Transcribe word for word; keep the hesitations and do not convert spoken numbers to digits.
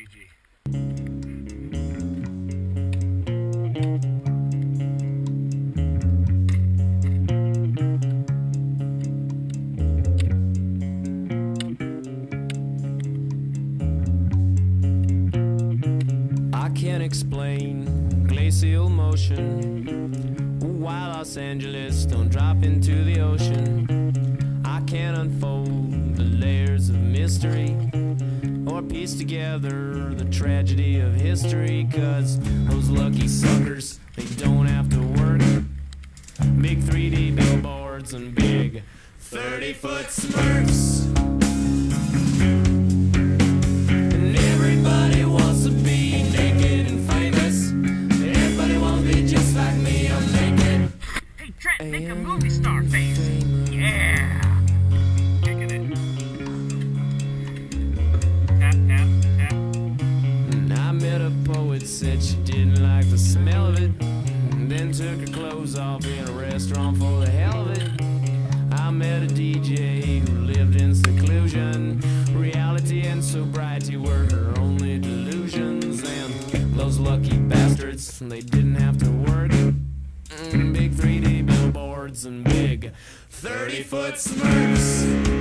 G. I can't explain glacial motion, why Los Angeles don't drop into the ocean. I can't unfold the layers of mystery or piece together the tragedy of history, 'cause those lucky suckers, they don't have to work. Big three D billboards and big thirty foot Smurfs. And everybody wants to be naked and famous. Everybody wants to be just like me, I'm naked. Hey Trent, make a movie star face. Yeah. Kicking it. Tap, tap, tap. And I met a poet, said she didn't like the smell of it, and then took her clothes off in a restaurant for the hell of it. I met a D J who lived in seclusion. Reality and sobriety were her only delusions, and those lucky bastards, they didn't have to work. Mm, big three D billboards and big thirty foot Smurfs.